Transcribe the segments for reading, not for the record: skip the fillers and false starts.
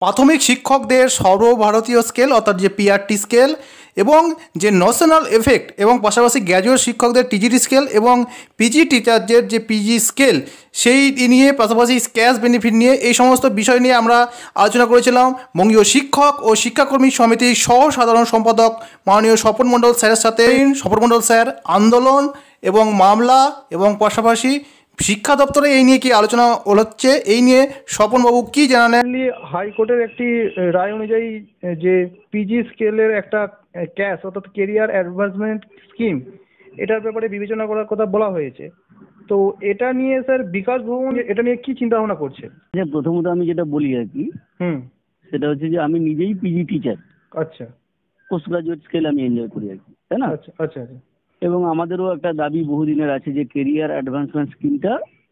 প্রাথমিক শিক্ষকদের সর্বভারতীয় স্কেল অর্থাৎ যে পিআরটি স্কেল এবং যে ন্যাশনাল এফেক্ট এবং পাশাপাশি গ্র্যাজুয়েট শিক্ষকদের টিজিটি স্কেল এবং পিজি টিচারদের যে পিজি স্কেল সেই নিয়ে পাশাপাশি ক্যাশ বেনিফিট নিয়ে এই সমস্ত বিষয় নিয়ে আমরা আলোচনা করেছিলাম বঙ্গীয় শিক্ষক ও শিক্ষাকর্মী সমিতির সহ সাধারণ সম্পাদক মাননীয় স্বপন মণ্ডল স্যারের সাথে। স্বপন মণ্ডল স্যার আন্দোলন এবং মামলা এবং পাশাপাশি শিক্ষা দপ্তরে এই নিয়ে কি আলোচনা হচ্ছে এই নিয়ে স্বপনবাবু কি জানালেন? হাইকোর্টের একটি রায় অনুযায়ী যে পিজি স্কেলের একটা ক্যাশ অর্থাৎ কেরিয়ার অ্যাডভান্সমেন্ট স্কিম এটার ব্যাপারে বিবেচনা করার কথা বলা হয়েছে। তো এটা নিয়ে স্যার বিকাশ ভবন এটা নিয়ে কি চিন্তা ভাবনা করছে? প্রথমত আমি যেটা বলি আর কি সেটা হচ্ছে যে আমি নিজেই পিজি টিচার। আচ্ছা। পোস্ট গ্রাজুয়েট স্কেল আমি এনজয় করি আর কি, তাই না? আচ্ছা আচ্ছা আচ্ছা। এবং আমাদেরও একটা দাবি বহুদিনের আছে যে কেরিয়ার অ্যাডভান্সমেন্ট স্কিমটা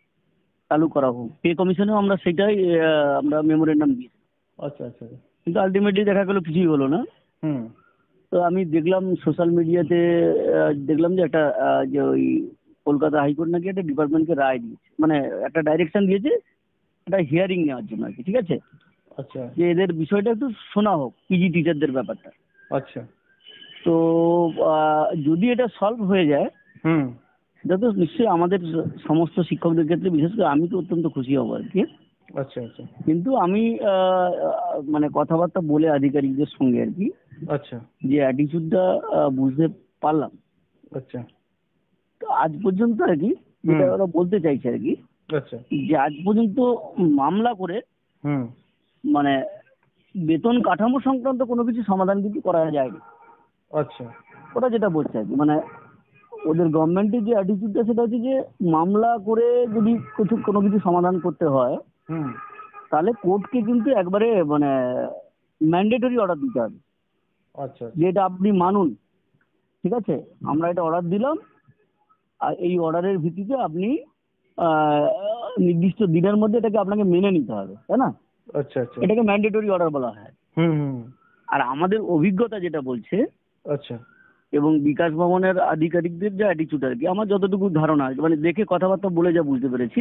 চালু করা হোক। পে কমিশনেও আমরা সেটাই আমরা মেমোরেন্ডাম দিয়েছি। আচ্ছা আচ্ছা। কিন্তু আলটিমেটলি দেখা গেল কিছুই হলো না। তো আমি দেখলাম সোশ্যাল মিডিয়াতে দেখলাম যে একটা যে ওই কলকাতা হাইকোর্ট নাকি একটা ডিপার্টমেন্টকে রায় দিয়েছে, মানে একটা ডাইরেকশন দিয়েছে একটা হিয়ারিং নেওয়ার জন্য আর কি, ঠিক আছে? আচ্ছা। যে এদের বিষয়টা একটু শোনা হোক, পিজি টিচারদের ব্যাপারটা। আচ্ছা। তো যদি এটা সলভ হয়ে যায় সেটা তো নিশ্চয়ই আমাদের সমস্ত শিক্ষকদের ক্ষেত্রে, বিশেষ করে আমি তো অত্যন্ত খুশি হব আর কি। আচ্ছা আচ্ছা। কিন্তু আমি মানে কথাবার্তা বলে আধিকারিকদের সঙ্গে আর কি, আচ্ছা, যে অ্যাটিটিউডটা বুঝতে পারলাম। আচ্ছা। তো আজ পর্যন্ত আর কি যেটা ওরা বলতে চাইছে আর কি, আচ্ছা, যে আজ পর্যন্ত মামলা করে মানে বেতন কাঠামো সংক্রান্ত কোনো কিছু সমাধান কিন্তু করা যায়নি। আচ্ছা। ওরা যেটা বলছে আর কি, মানে ওদের গভর্নমেন্টের যে অ্যাটিটিউডটা সেটা হচ্ছে যে মামলা করে যদি কোনো কিছু সমাধান করতে হয় তাহলে কোর্টকে কিন্তু একবারে মানে ম্যান্ডেটরি অর্ডার দিতে হবে। আচ্ছা। যে এটা আপনি মানুন, ঠিক আছে, আমরা এটা অর্ডার দিলাম আর এই অর্ডারের ভিত্তিতে আপনি নির্দিষ্ট দিনের মধ্যে এটাকে আপনাকে মেনে নিতে হবে, তাই না? আচ্ছা আচ্ছা। এটাকে ম্যান্ডেটরি অর্ডার বলা হয়। আর আমাদের অভিজ্ঞতা যেটা বলছে, আচ্ছা, এবং বিকাশ ভবনের আধিকারিকদের যে অ্যাটিটিউড আর কি, আমার যতটুকু ধারণা মানে দেখে কথাবার্তা বলে যা বুঝতে পেরেছি,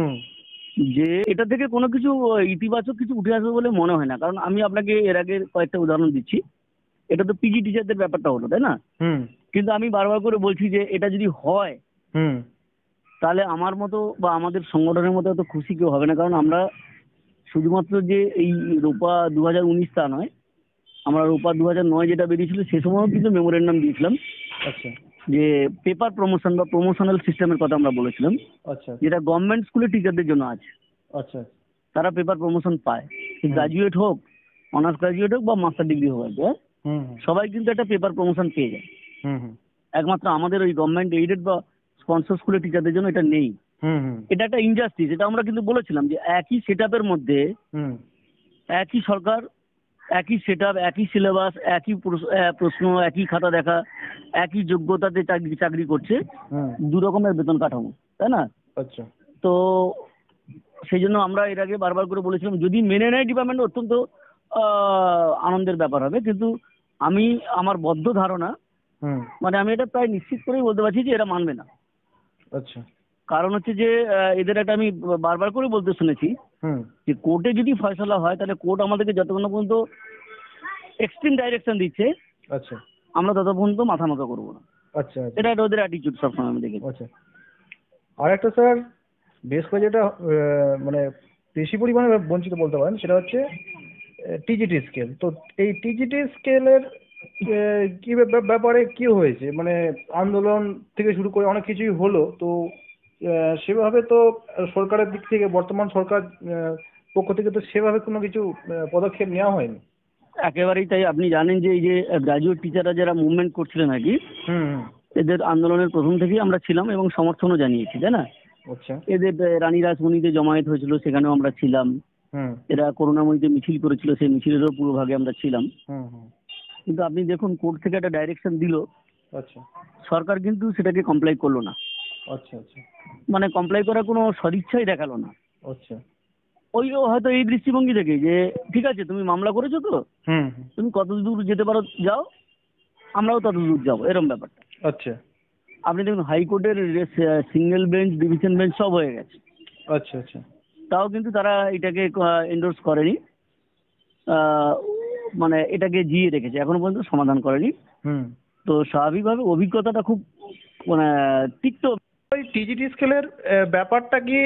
যে এটা থেকে কোনো কিছু ইতিবাচক কিছু উঠে আসবে বলে মনে হয় না। কারণ আমি আপনাকে এর আগে কয়েকটা উদাহরণ দিচ্ছি। এটা তো পিজি টিচারদের ব্যাপারটা হলো, তাই না? কিন্তু আমি বারবার করে বলছি যে এটা যদি হয় তাহলে আমার মতো বা আমাদের সংগঠনের মতো এত খুশি কেউ হবে না। কারণ আমরা শুধুমাত্র যে এই রূপা 2019 তা নয়, আমরা রূপা 2009 যেটা বেরিয়েছিল সে সময়ও কিন্তু মেমোরেন্ডাম দিয়েছিলাম। আচ্ছা। যে পেপার প্রমোশন বা প্রমোশনাল সিস্টেমের কথা আমরা বলেছিলাম, আচ্ছা, যেটা গভর্নমেন্ট স্কুলের টিচারদের জন্য আছে। আচ্ছা। তারা পেপার প্রমোশন পায়, গ্রাজুয়েট হোক, অনার্স গ্রাজুয়েট হোক বা মাস্টার ডিগ্রি হোক আর কি, সবাই কিন্তু একটা পেপার প্রমোশন পেয়ে যায়। একমাত্র আমাদের ওই গভর্নমেন্ট এইডেড বা স্পন্সর স্কুলের টিচারদের জন্য এটা নেই। এটা একটা ইনজাস্টিস। এটা আমরা কিন্তু বলেছিলাম যে একই সেটআপের মধ্যে একই সরকার, একই সেটআপ, একই সিলেবাস, একই প্রশ্ন, একই খাতা দেখা, একই যোগ্যতাতে চাকরি করছে, দু রকমের বেতন কাঠামো, তাই না? আচ্ছা। তো সেই জন্য আমরা এর আগে বারবার করে বলেছিলাম যদি মেনে নেয় ডিপার্টমেন্ট অত্যন্ত আনন্দের ব্যাপার হবে। কিন্তু আমি আমার বদ্ধ ধারণা, মানে আমি এটা প্রায় নিশ্চিত করেই বলতে পারছি যে এরা মানবে না। আচ্ছা। কারণ হচ্ছে যে এদের একটা আমি বারবার করে বলতে শুনেছি যে কোর্টে যদি ফয়সালা হয় তাহলে কোর্ট আমাদেরকে যতক্ষণ পর্যন্ত এক্সট্রিম ডাইরেকশন দিচ্ছে, আচ্ছা, আমরা তত পর্যন্ত মাথা মাথা করবো না। আচ্ছা। এটা একটা ওদের অ্যাটিটিউড সবসময় আমি দেখি। আচ্ছা। আর একটা স্যার বেশ করে যেটা মানে বেশি পরিমাণে বঞ্চিত বলতে পারেন সেটা হচ্ছে টিজিটি স্কেল। তো এই টিজিটি স্কেলের কি ব্যাপারে কি হয়েছে, মানে আন্দোলন থেকে শুরু করে অনেক কিছুই হলো, তো সেভাবে তো সরকারের দিক থেকে বর্তমান সরকার পক্ষ থেকে তো সেভাবে কোনো কিছু পদক্ষেপ নেওয়া হয়নি। একেবারেই তাই। আপনি জানেন যে এই যে গ্রাজুয়েট টিচাররা যারা মুভমেন্ট করছিলেন আর কি, এদের আন্দোলনের প্রথম থেকেই আমরা ছিলাম এবং সমর্থনও জানিয়েছি, তাই না? আচ্ছা। এদের রানী রাসমণিতে জমায়েত হয়েছিল, সেখানেও আমরা ছিলাম। এরা করুণাময়ীতে মিছিল করেছিল, সেই মিছিলেরও পুরো ভাগে আমরা ছিলাম। কিন্তু আপনি দেখুন কোর্ট থেকে একটা ডাইরেকশন দিল, আচ্ছা, সরকার কিন্তু সেটাকে কমপ্লাই করলো না। আচ্ছা আচ্ছা। মানে কমপ্লাই করার কোনো সদিচ্ছাই দেখালো না। আচ্ছা। ওই হয়তো এই দৃষ্টিভঙ্গি থেকে যে ঠিক আছে তুমি মামলা করেছো তো, তুমি কত দূর যেতে পারো যাও, আমরাও তত দূর যাবো, এরকম ব্যাপারটা। আচ্ছা। আপনি দেখুন হাইকোর্টের সিঙ্গেল বেঞ্চ, ডিভিশন বেঞ্চ সব হয়ে গেছে। আচ্ছা আচ্ছা। তাও কিন্তু তারা এটাকে এন্ডোর্স করেনি। আহ, মানে এটাকে জিয়ে রেখেছে, এখনো পর্যন্ত সমাধান করেনি। তো স্বাভাবিকভাবে অভিজ্ঞতাটা খুব মানে তিক্ত। ওই টিজিটি স্কেলের ব্যাপারটা কি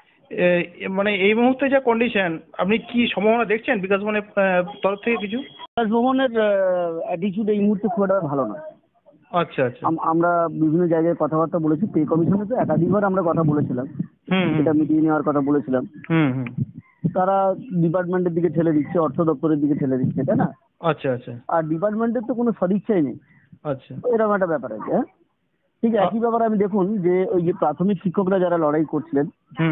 মানে এই মুহূর্তে যা কন্ডিশন, আপনি কি সম্ভাবনা দেখছেন বিকাশ ভবনের তরফ থেকে কিছু? বিকাশ ভবনের অ্যাটিচিউড এই মুহূর্তে খুব একটা ভালো নয়। আচ্ছা আচ্ছা। আমরা বিভিন্ন জায়গায় কথাবার্তা বলেছি, পে কমিশনে তো একাধিকবার আমরা কথা বলেছিলাম, এটা মিটিয়ে নেওয়ার কথা বলেছিলাম। তারা ডিপার্টমেন্টের দিকে ঠেলে দিচ্ছে, অর্থ দপ্তরের দিকে ঠেলে দিচ্ছে, তাই না? আচ্ছা আচ্ছা। আর ডিপার্টমেন্টের তো কোনো সদিচ্ছাই নেই। আচ্ছা। এরকম একটা ব্যাপার আছে। হ্যাঁ, ঠিক একই ব্যাপার আমি দেখুন যে ওই যে প্রাথমিক শিক্ষকরা যারা লড়াই করছিলেন,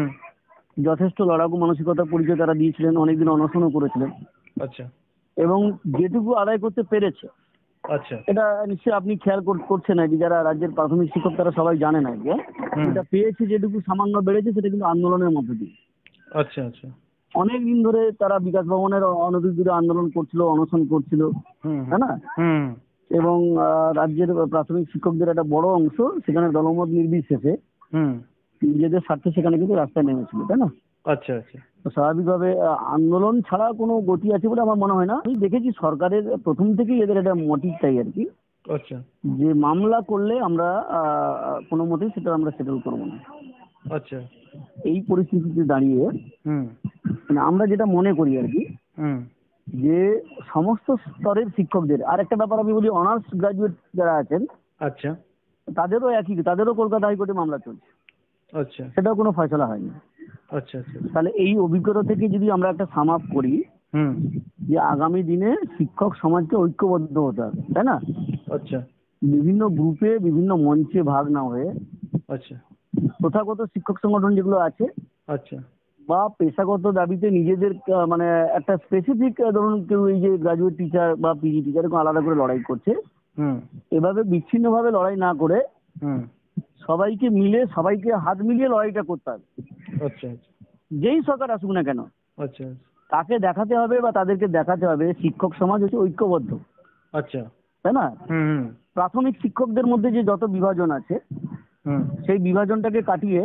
যথেষ্ট লড়াকু মানসিকতার পরিচয় তারা দিয়েছিলেন, অনেকদিন অনশনও করেছিলেন। আচ্ছা। এবং যেটুকু আদায় করতে পেরেছে, আচ্ছা। এটা নিশ্চয়ই আপনি খেয়াল করছেন নাকি, যারা রাজ্যের প্রাথমিক শিক্ষক তারা সবাই জানে না যে এটা পেয়েছে, যেটুকু সামান্য বেড়েছে সেটা কিন্তু আন্দোলনের মধ্যে দিয়ে। আচ্ছা আচ্ছা। অনেক দিন ধরে তারা বিকাশ ভবনের অনধিকৃত আন্দোলন করছিল, অনশন করছিল, তাই না? এবং রাজ্যের প্রাথমিক শিক্ষকদের একটা বড় অংশ সেখানে দলমত নির্বিশেষে নিজেদের স্বার্থে সেখানে কিন্তু রাস্তায় নেমেছিল, তাই না? আচ্ছা আচ্ছা। তো স্বাভাবিকভাবে আন্দোলন ছাড়া কোনো গতি আছে বলে আমার মনে হয় না। আমি দেখেছি সরকারের প্রথম থেকেই এদের একটা মোটিভটাই আর কি, আচ্ছা, যে মামলা করলে আমরা কোনো মতেই সেটা আমরা সেটেল করবো না। আচ্ছা। এই পরিস্থিতিতে দাঁড়িয়ে মানে আমরা যেটা মনে করি আর কি, যে সমস্ত স্তরের শিক্ষকদের, আর একটা ব্যাপার আমি বলি, অনার্স গ্রাজুয়েট যারা আছেন, আচ্ছা তাদেরও একই, তাদেরও কলকাতা হাইকোর্টে মামলা চলছে, আচ্ছা সেটাও কোনো ফয়সলা হয়নি। আচ্ছা আচ্ছা। তাহলে এই অভিজ্ঞতা থেকে যদি আমরা একটা সাম আপ করি, যে আগামী দিনে শিক্ষক সমাজকে ঐক্যবদ্ধ হতে হবে, তাই না? আচ্ছা। বিভিন্ন গ্রুপে বিভিন্ন মঞ্চে ভাগ না হয়ে, আচ্ছা। প্রথাগত শিক্ষক সংগঠন যেগুলো আছে, আচ্ছা। বা পেশাগত দাবিতে নিজেদের মানে একটা স্পেসিফিক, ধরুন কেউ এই যে গ্রাজুয়েট টিচার বা পিজি টিচার এরকম আলাদা করে লড়াই করছে, এভাবে বিচ্ছিন্নভাবে লড়াই না করে সবাইকে মিলে, সবাইকে হাত মিলিয়ে লড়াইটা করতে হবে। আচ্ছা। যেই সরকার আসুক না কেন, আচ্ছা। তাকে দেখাতে হবে বা তাদেরকে দেখাতে হবে শিক্ষক সমাজ হচ্ছে ঐক্যবদ্ধ, আচ্ছা, তাই না? প্রাথমিক শিক্ষকদের মধ্যে যে যত বিভাজন আছে, সেই বিভাজনটাকে কাটিয়ে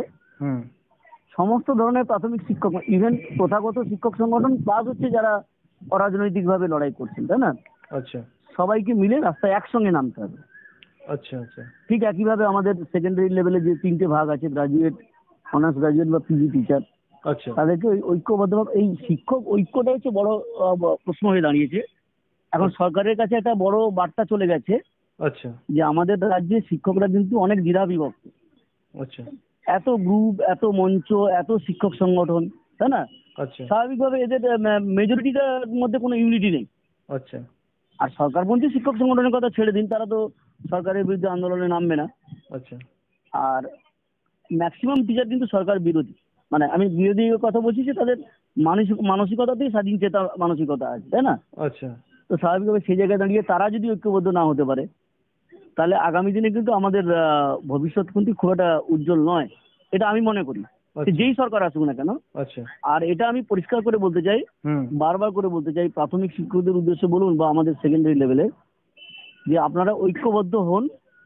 সমস্ত ধরনের প্রাথমিক শিক্ষক, ইভেন প্রথাগত শিক্ষক সংগঠন প্লাস হচ্ছে যারা অরাজনৈতিকভাবে লড়াই করছেন, তাই না? আচ্ছা। সবাইকে মিলে রাস্তায় একসঙ্গে নামতে হবে। আচ্ছা আচ্ছা। ঠিক একইভাবে আমাদের সেকেন্ডারি লেভেলে যে তিনটে ভাগ আছে, গ্রাজুয়েট, অনার্স গ্রাজুয়েট বা পিজি টিচার, আচ্ছা, তাদেরকে ঐক্যবদ্ধভাবে, এই শিক্ষক ঐক্যটা হচ্ছে বড় প্রশ্ন হয়ে দাঁড়িয়েছে এখন। সরকারের কাছে একটা বড় বার্তা চলে গেছে, আচ্ছা, যে আমাদের রাজ্যে শিক্ষকরা কিন্তু অনেক দ্বিধা বিভক্ত। আচ্ছা। এত গ্রুপ, এত মঞ্চ, এত শিক্ষক সংগঠন, তাই না? আচ্ছা। স্বাভাবিকভাবে এদের মেজরিটিটার মধ্যে কোনো ইউনিটি নেই। আচ্ছা। আর সরকারপন্থী শিক্ষক সংগঠনের কথা ছেড়ে দিন, তারা তো সরকারের বিরুদ্ধে আন্দোলনে নামবে না। আচ্ছা। আর ম্যাক্সিমাম টিচার কিন্তু সরকার বিরোধী, মানে আমি বিরোধী কথা বলছি যে তাদের মানসিকতাতেই স্বাধীন চেতা মানসিকতা আছে, তাই না? আচ্ছা। তো স্বাভাবিকভাবে সেই জায়গায় দাঁড়িয়ে তারা যদি ঐক্যবদ্ধ না হতে পারে, তাহলে আগামী দিনে কিন্তু আমাদের ভবিষ্যৎ কিন্তু খুব একটা উজ্জ্বল নয়, এটা আমি মনে করি, যেই সরকার আসুক না কেন। আচ্ছা। আর এটা আমি পরিষ্কার করে বলতে চাই, বারবার করে বলতে চাই প্রাথমিক শিক্ষকদের উদ্দেশ্যে বলুন বা আমাদের সেকেন্ডারি লেভেলে, যে আপনারা ঐক্যবদ্ধ হন।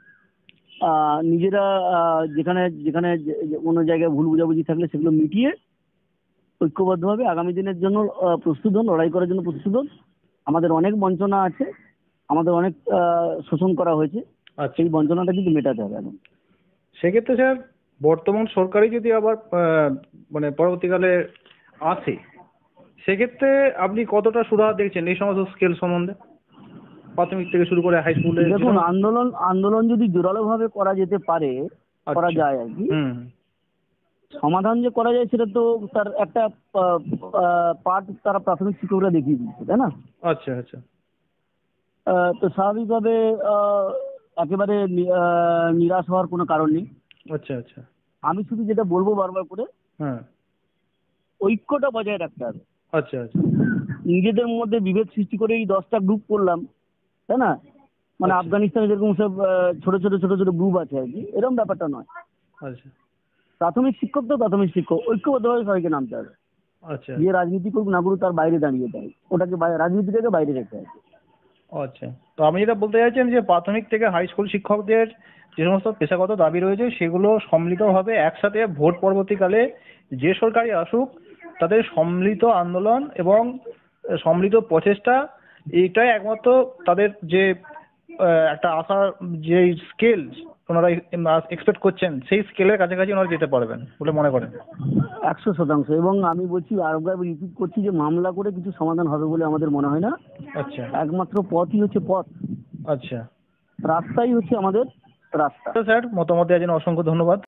নিজেরা যেখানে যেখানে কোনো জায়গায় ভুল বুঝাবুঝি থাকলে সেগুলো মিটিয়ে ঐক্যবদ্ধভাবে আগামী দিনের জন্য প্রস্তুত হন, লড়াই করার জন্য প্রস্তুত হন। আমাদের অনেক বঞ্চনা আছে, আমাদের অনেক শোষণ করা হয়েছে, সেই বঞ্চনাটা কিন্তু মেটাতে হবে এখন। সেক্ষেত্রে স্যার, বর্তমান সরকারই যদি আবার মানে পরবর্তীকালে আসে, সেক্ষেত্রে আপনি কতটা সুরাহা দেখছেন এই সমস্ত স্কেল সম্বন্ধে, প্রাথমিক থেকে শুরু করে হাই স্কুলে? দেখুন, আন্দোলন যদি জোরালো ভাবে করা যেতে পারে, করা যায় আর কি, সমাধান যে করা যায় সেটা তো তার একটা পার্ট তারা প্রাথমিক শিক্ষকরা দেখিয়ে দিচ্ছে, তাই না? আচ্ছা আচ্ছা। তো স্বাভাবিকভাবে একেবারে নিরাশ হওয়ার কোনো কারণ নেই। আচ্ছা আচ্ছা। আমি শুধু যেটা বলবো বারবার করে, ঐক্যটা বজায় রাখতে হবে। আচ্ছা আচ্ছা। নিজেদের মধ্যে বিভেদ সৃষ্টি করে এই 10টা গ্রুপ করলাম, তাই না? মানে আফগানিস্তানে যেরকম সব ছোট ছোট ছোট ছোট গ্রুপ আছে আর কি, এরকম ব্যাপারটা নয়। আচ্ছা। প্রাথমিক শিক্ষক তো প্রাথমিক শিক্ষক, ঐক্যবদ্ধভাবে সবাইকে নামতে হবে। আচ্ছা। যে রাজনীতি করুক না করুক তার বাইরে দাঁড়িয়ে দেয়, ওটাকে রাজনীতিটাকে বাইরে রেখে হবে। আচ্ছা, তো আপনি যেটা বলতে চাইছেন যে প্রাথমিক থেকে হাই স্কুল শিক্ষকদের যে সমস্ত পেশাগত দাবি রয়েছে সেগুলো সম্মিলিতভাবে একসাথে ভোট পরবর্তীকালে যে সরকারই আসুক তাদের সম্মিলিত আন্দোলন এবং সম্মিলিত প্রচেষ্টা, এইটাই একমাত্র তাদের যে একটা আশার যে স্কেল ওনারা এক্সপেক্ট করছেন, সেই স্কেলের কাছাকাছি ওনারা যেতে পারবেন বলে মনে করেন? 100%। এবং আমি বলছি, আরেকবার রিপিট করছি, যে মামলা করে কিছু সমাধান হবে বলে আমাদের মনে হয় না। আচ্ছা একমাত্র পথই হচ্ছে পথ, আচ্ছা রাস্তাই হচ্ছে আমাদের রাস্তা। স্যার, মতামত দেওয়ার জন্য অসংখ্য ধন্যবাদ।